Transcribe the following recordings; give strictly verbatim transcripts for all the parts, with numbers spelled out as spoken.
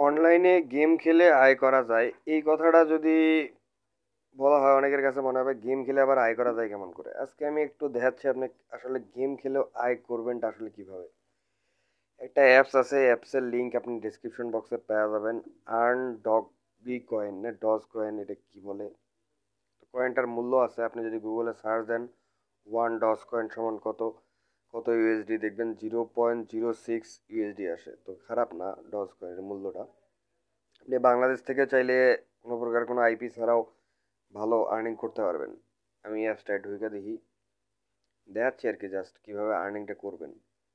অনলাইনে গেম খেলে আয় করা যায় এই কথাটা যদি বলা হয় অনেকের কাছে মনে হবে গেম খেলে আবার আয় করা যায় কেমন করে। আজকে আমি একটু দেখাচ্ছি আপনি আসলে গেম খেলেও আয় করবেনটা আসলে কিভাবে। একটা অ্যাপস আছে, অ্যাপসের লিংক আপনি ডিসক্রিপশন বক্সে পেয়ে যাবেন। আর্ন ডগি কয়েন না ডজ কয়েন, এটা কি বলে, তো কয়েনটার মূল্য আছে। আপনি যদি গুগলে সার্চ দেন ওয়ান ডজ কয়েন সমান কত কত ইউএসডি, দেখবেন zero point zero six USD আসে। তো খারাপ না ডজ কয়েনের মূল্যটা। আপনি বাংলাদেশ থেকে চাইলে কোনো প্রকার কোনো আইপি ছাড়াও ভালো আর্নিং করতে পারবেন। আমি অ্যাপসটায় ঢুকে দেখি, দেখাচ্ছি আর কি জাস্ট কীভাবে আর্নিংটা করবেন।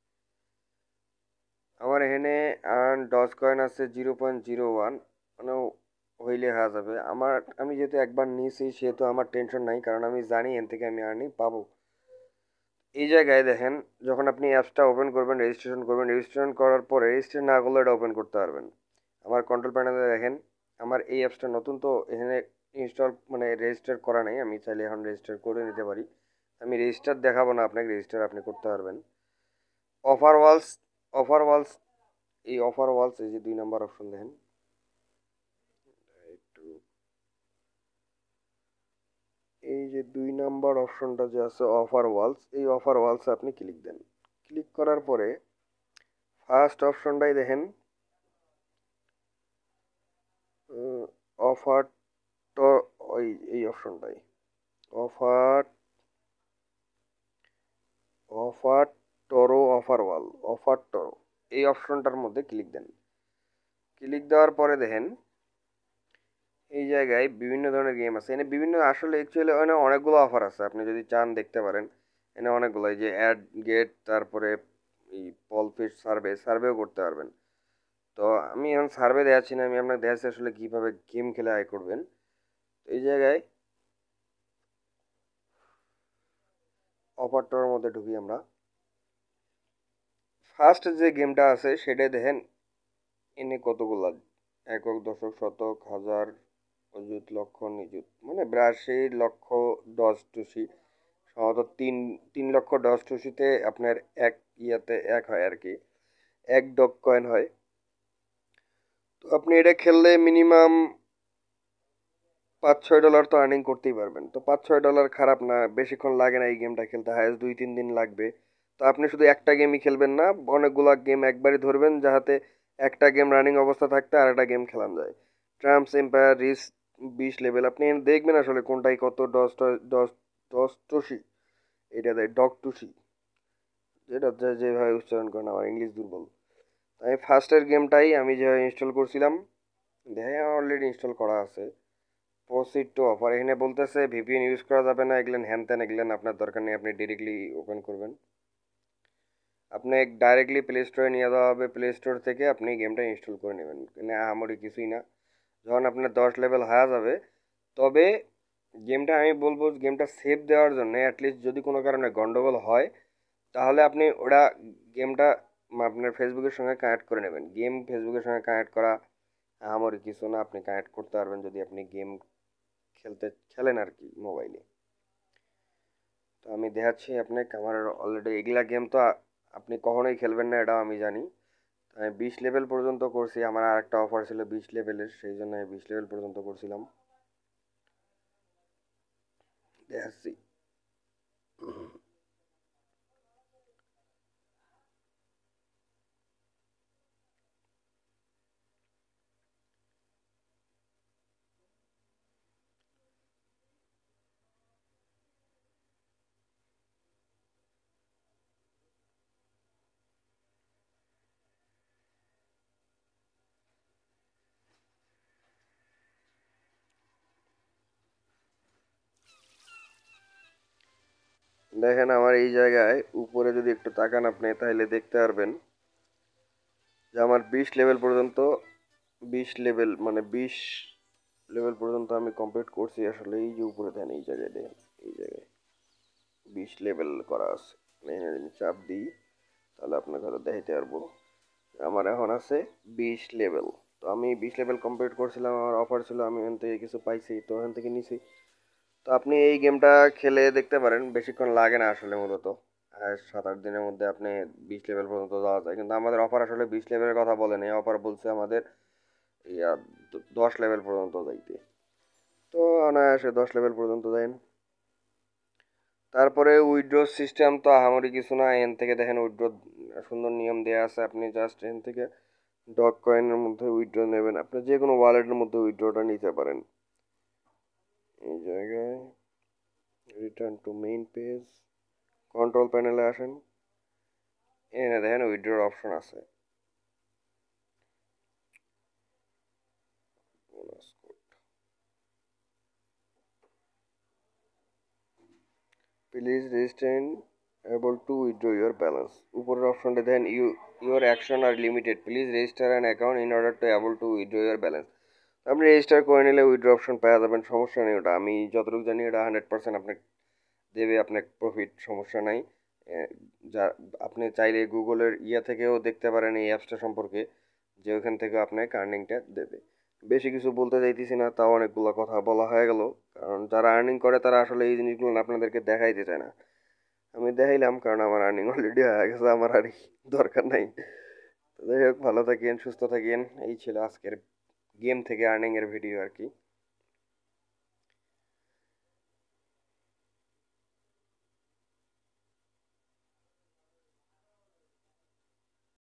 আমার এখানে আর্ন ডজ কয়েন আছে জিরো পয়েন্ট জিরো ওয়ান, মানে হইলে হয়ে যাবে আমার। আমি যেহেতু একবার নিয়েছি সেহেতু আমার টেনশন নাই, কারণ আমি জানি এন থেকে আমি আর্নিং পাবো। এই জায়গায় দেখেন, যখন আপনি অ্যাপসটা ওপেন করবেন, রেজিস্ট্রেশন করবেন, রেজিস্ট্রেশন করার পরে রেজিস্ট্রেশন না করলে এটা ওপেন করতে পারবেন। আমার কন্ট্রোল প্যানেলে দেখেন, আমার এই অ্যাপসটা নতুন তো এখানে ইনস্টল মানে রেজিস্টার করা নেই। আমি চাইলে এখন রেজিস্টার করে নিতে পারি। আমি রেজিস্টার দেখাবো না আপনাকে, রেজিস্টার আপনি করতে পারবেন। অফার ওয়ালস, অফার ওয়ালস, এই অফার ওয়ালস এই যে দুই নাম্বার অপশন দেখেন একটু, এই যে দুই নাম্বার অপশনটা যে আছে অফার ওয়ালস, এই অফার ওয়ালসে আপনি ক্লিক দেন। ক্লিক করার পরে ফার্স্ট অপশনটাই দেখেন, অফার তো ওই এই অপশনটাই offer OfferToro offer wall OfferToro, এই অপশনটার মধ্যে ক্লিক দেন। ক্লিক দেওয়ার পরে দেখেন এই জায়গায় বিভিন্ন ধরনের গেম আছে। এনে বিভিন্ন আসলে অ্যাকচুয়ালি এখানে অনেকগুলো অফার আছে, আপনি যদি চান দেখতে পারেন। এনে অনেকগুলো, এই যে অ্যাড গেট, তারপরে এই পলফিশ সার্ভে, সার্ভেও করতে পারবেন। তো আমি এখন সার্ভে দেখাচ্ছি না, আমি আপনাকে দেখাচ্ছি আসলে কীভাবে গেম খেলে আয় করবেন। তো এই জায়গায় অফারটার মধ্যে ঢুকি আমরা। ফার্স্ট যে গেমটা আছে সেটাই দেখেন, এনে কতগুলা একক, দশক, শতক, হাজার, অযুত, লক্ষ, নিযুত, মানে বিরাশি লক্ষ ডজ টুসি, সম্ভবত তিন তিন লক্ষ ডজ টুসিতে আপনার এক ইয়াতে এক হয় আর কি, এক ডগ কয়েন হয়। তো আপনি এটা খেললে মিনিমাম পাঁচ ছয় ডলার তো আর্নিং করতেই পারবেন। তো পাঁচ ছয় ডলার খারাপ না, বেশিক্ষণ লাগে না এই গেমটা খেলতে, হায়েস্ট দুই তিন দিন লাগবে। তো আপনি শুধু একটা গেমই খেলবেন না, অনেকগুলো গেম একবারই ধরবেন, যাহাতে একটা গেম রানিং অবস্থা থাকতে আর একটা গেম খেলান যায়। ট্রাম্পস এম্পায়ার রিস বিশ লেভেল, আপনি দেখবেন আসলে কোনটাই কত ডস ডস ডস টুসি, এটা দেয় ডগ টুসি, যেটা যে- যেভাবে উচ্চারণ করেন, আমার ইংলিশ দুর্বল। তাই ফার্স্টের গেমটাই আমি যেভাবে ইনস্টল করছিলাম, দেখে অলরেডি ইনস্টল করা আছে। প্রসিড টু অফার, এখানে বলতেছে ভিপিএন ইউজ করা যাবে না, এগুলেন হ্যান ত্যান, এগুলেন আপনার দরকার নেই, আপনি ডিরেক্টলি ওপেন করবেন। আপনি ডাইরেক্টলি প্লে স্টোরে নিয়ে যাওয়া হবে, প্লে স্টোর থেকে আপনি গেমটা ইনস্টল করে নেবেন, মানে আহামরি কিছুই না। যখন আপনার দশ লেভেল হয়ে যাবে, তবে গেমটা আমি বলবো গেমটা সেভ দেওয়ার জন্য অ্যাটলিস্ট যদি কোনো কারণে গন্ডগোল হয়, তাহলে আপনি ওটা গেমটা আপনার ফেসবুকের সঙ্গে কানেক্ট করে নেবেন। গেম ফেসবুকের সঙ্গে কানেক্ট করা আহামরি কিছু না, আপনি কানেক্ট করতে পারবেন যদি আপনি গেম খেলতে খেলেন আর কি মোবাইলে। তো আমি দেখাচ্ছি আপনাকে, আমার অলরেডি এগুলা গেম তো আ- আপনি কখনোই খেলবেন না এটাও আমি জানি। তো আমি বিশ লেভেল পর্যন্ত করছি, আমার আর একটা অফার ছিল বিশ লেভেলের, সেই জন্য আমি বিশ লেভেল পর্যন্ত করছিলাম। দেখাচ্ছি, দেখেন আমার এই জায়গায় উপরে যদি একটু তাকান আপনি, তাহলে দেখতে পারবেন যে আমার বিশ লেভেল পর্যন্ত, বিশ লেভেল মানে বিশ লেভেল পর্যন্ত আমি কমপ্লিট করছি। আসলে এই যে উপরে দেন, এই জায়গায় দেখেন, এই জায়গায় বিশ লেভেল করা আছে। এখানে যদি আমি চাপ দিই তাহলে আপনাকে হয়তো দেখাইতে পারবো। আমার এখন আছে বিশ লেভেল। তো আমি বিশ লেভেল কমপ্লিট করছিলাম, আমার অফার ছিল, আমি ওখান থেকে কিছু পাইছি, তো ওখান থেকে নিছি। তো আপনি এই গেমটা খেলে দেখতে পারেন, বেশিক্ষণ লাগে না আসলে, মূলত আর সাত আট দিনের মধ্যে আপনি বিশ লেভেল পর্যন্ত যাওয়া যায়। কিন্তু আমাদের অফার আসলে বিশ লেভেলের কথা বলেন, এই অফার বলছে আমাদের ইয়া দশ লেভেল পর্যন্ত যাইতে। তো অনায়াসে দশ লেভেল পর্যন্ত যাইন। তারপরে উইথড্র সিস্টেম তো আহামরি কিছু না, এখান থেকে দেখেন উইথড্র সুন্দর নিয়ম দেওয়া আছে। আপনি জাস্ট এখান থেকে ডগ কয়েনের মধ্যে উইথড্র নেবেন, আপনি যে কোনো ওয়ালেটের মধ্যে উইথড্রটা নিতে পারেন। এই জায়গায় return to main page, control প্যানেলে আসেন, এখানে দেখেন উইথড্রর অপশন আছে। Please register able to withdraw your balance. উপরের অপশনটা দেখেন you your action are limited, please register an account in order to able to withdraw your balance. আপনি রেজিস্টার করে নিলে উইথড্র অপশন পাওয়া যাবেন, সমস্যা নেই। ওটা আমি যতটুকু জানি ওটা হান্ড্রেড পার্সেন্ট আপনাকে দেবে, আপনার প্রফিট, সমস্যা নাই। যা আপনি চাইলে গুগলের ইয়া থেকেও দেখতে পারেন এই অ্যাপসটা সম্পর্কে, যে ওখান থেকে আপনাকে আর্নিংটা দেবে। বেশি কিছু বলতে চাইতেছি না, তাও অনেকগুলো কথা বলা হয়ে গেল। কারণ যারা আর্নিং করে তারা আসলে এই জিনিসগুলো আপনাদেরকে দেখাইতে চায় না। আমি দেখাইলাম কারণ আমার আর্নিং অলরেডি হয়ে গেছে, আমার আর দরকার নাই। তো যাই হোক, ভালো থাকেন, সুস্থ থাকেন। এই ছিল আজকের গেম থেকে আর্নিংয়ের ভিডিও আর কি।